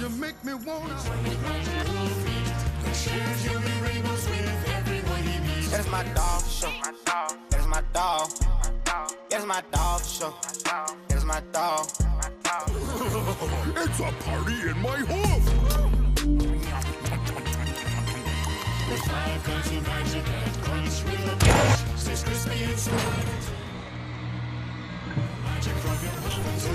You make me wanna. That is my dog for sure. That is my dog. That is my dog for sure. That is my dog. It's a party in my hoof. With 5 kinds of magic and crunch with a punch, stays crispy inside. Magic from your mouth.